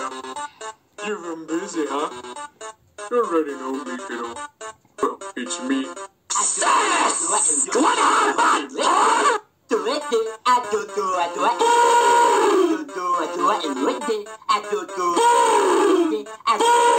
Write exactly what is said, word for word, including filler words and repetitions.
You've been busy, huh? You already know me, kiddo. Well, it's me. I